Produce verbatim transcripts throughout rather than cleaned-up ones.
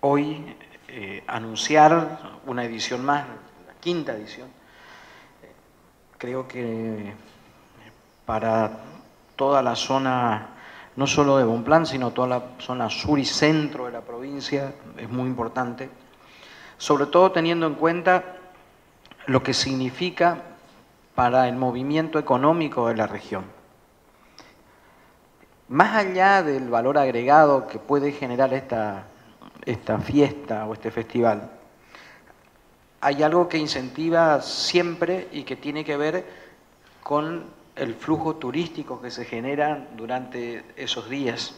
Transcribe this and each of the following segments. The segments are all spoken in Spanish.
hoy eh, anunciar una edición más, la quinta edición. Creo que para toda la zona, no solo de Bonpland, sino toda la zona sur y centro de la provincia, es muy importante, sobre todo teniendo en cuenta lo que significa para el movimiento económico de la región. Más allá del valor agregado que puede generar esta, esta fiesta o este festival, hay algo que incentiva siempre y que tiene que ver con el flujo turístico que se genera durante esos días.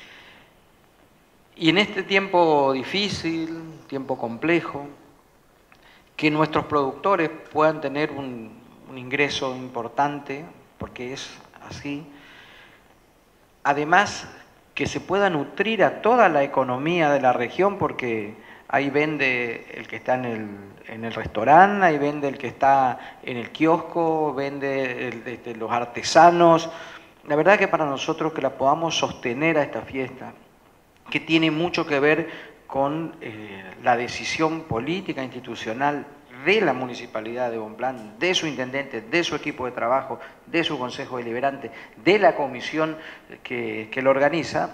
Y en este tiempo difícil, tiempo complejo, que nuestros productores puedan tener un, un ingreso importante, porque es así. Además, que se pueda nutrir a toda la economía de la región, porque ahí vende el que está en el, en el restaurante, ahí vende el que está en el kiosco, vende el, de, de los artesanos. La verdad que para nosotros que la podamos sostener a esta fiesta, que tiene mucho que ver con eh, la decisión política institucional de la Municipalidad de Bonpland, de su intendente, de su equipo de trabajo, de su consejo deliberante, de la comisión que, que lo organiza,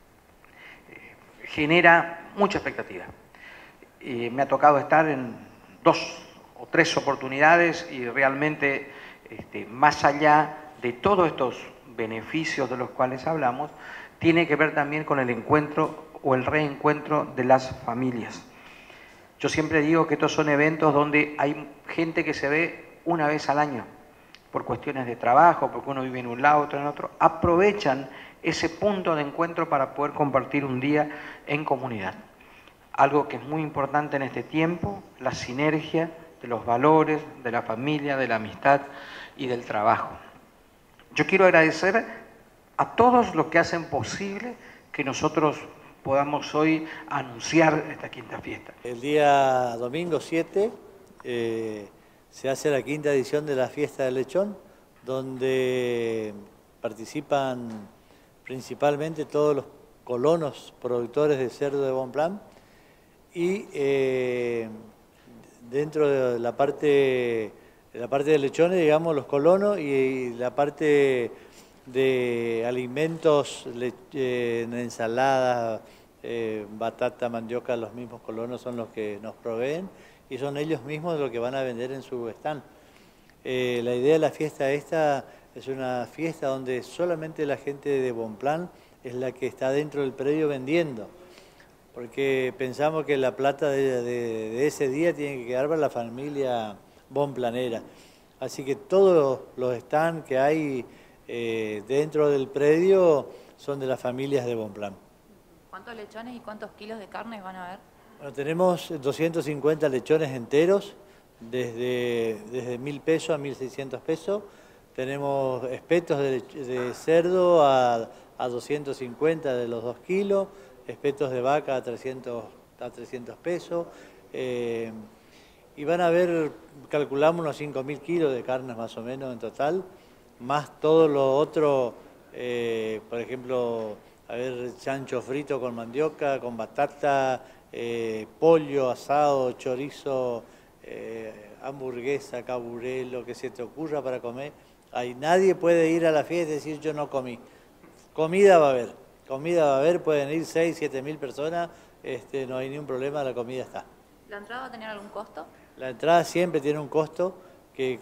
eh, genera mucha expectativa. Eh, me ha tocado estar en dos o tres oportunidades y realmente, este, más allá de todos estos beneficios de los cuales hablamos, tiene que ver también con el encuentro o el reencuentro de las familias. Yo siempre digo que estos son eventos donde hay gente que se ve una vez al año, por cuestiones de trabajo, porque uno vive en un lado, otro en otro, aprovechan ese punto de encuentro para poder compartir un día en comunidad. Algo que es muy importante en este tiempo, la sinergia de los valores, de la familia, de la amistad y del trabajo. Yo quiero agradecer a todos los que hacen posible que nosotros podamos hoy anunciar esta quinta fiesta. El día domingo siete eh, se hace la quinta edición de la Fiesta del Lechón, donde participan principalmente todos los colonos productores de cerdo de Bonpland y eh, dentro de la parte, de la parte de lechones, digamos, los colonos y la parte de alimentos, eh, ensalada, eh, batata, mandioca, los mismos colonos son los que nos proveen y son ellos mismos los que van a vender en su stand. Eh, la idea de la fiesta esta es una fiesta donde solamente la gente de Bonpland es la que está dentro del predio vendiendo, porque pensamos que la plata de, de, de ese día tiene que quedar para la familia bonplanera. Así que todos los stands que hay eh, dentro del predio son de las familias de Bonpland. ¿Cuántos lechones y cuántos kilos de carne van a haber? Bueno, tenemos doscientos cincuenta lechones enteros, desde, desde mil pesos a mil seiscientos pesos. Tenemos espetos de, de cerdo a, a doscientos cincuenta de los dos kilos, espetos de vaca a trescientos, a trescientos pesos. Eh, y van a haber, calculamos, unos cinco mil kilos de carnes más o menos en total, más todo lo otro, eh, por ejemplo, a ver, chancho frito con mandioca, con batata, eh, pollo, asado, chorizo, eh, hamburguesa, caburé, lo que se te ocurra para comer. Ahí nadie puede ir a la fiesta y decir yo no comí. Comida va a haber, comida va a haber, pueden ir seis, siete mil personas, este, no hay ningún problema, la comida está. ¿La entrada va a tener algún costo? La entrada siempre tiene un costo, que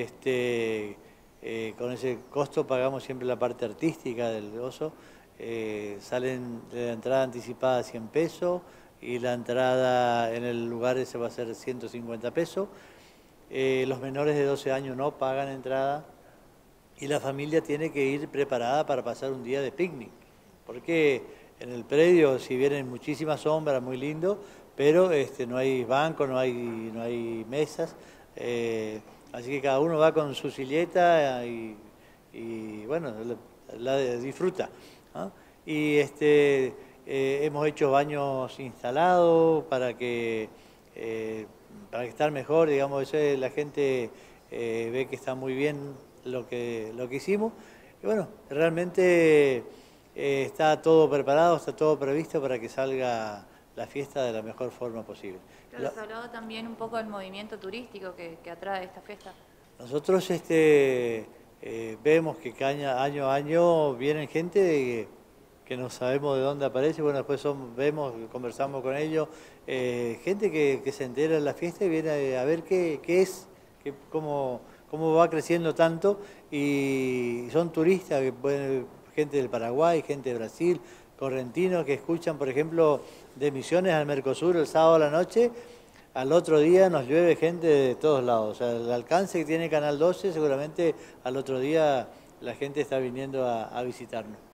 este, eh, con ese costo pagamos siempre la parte artística del oso. Eh, salen de la entrada anticipada cien pesos y la entrada en el lugar ese va a ser ciento cincuenta pesos. Eh, los menores de doce años no pagan entrada y la familia tiene que ir preparada para pasar un día de picnic, porque en el predio, si vienen muchísimas sombras, muy lindo, pero este, no hay banco, no hay, no hay mesas, eh, así que cada uno va con su silleta y, y bueno, la, la disfruta. ¿Ah? Y este, eh, hemos hecho baños instalados para que, eh, para que estar mejor, digamos, eso es, la gente eh, ve que está muy bien lo que, lo que hicimos. Y bueno, realmente eh, está todo preparado, está todo previsto para que salga la fiesta de la mejor forma posible. Claro, se ha hablado también un poco del movimiento turístico que, que atrae esta fiesta. Nosotros este, eh, vemos que año, año a año vienen gente de, que no sabemos de dónde aparece, bueno, después son, vemos, conversamos con ellos, eh, gente que, que se entera de la fiesta y viene a ver qué, qué es, qué, cómo, cómo va creciendo tanto, y son turistas, que pueden, gente del Paraguay, gente de Brasil, correntinos que escuchan, por ejemplo, de Misiones al Mercosur el sábado a la noche, al otro día nos llueve gente de todos lados. O sea, el alcance que tiene Canal doce, seguramente al otro día la gente está viniendo a, a visitarnos.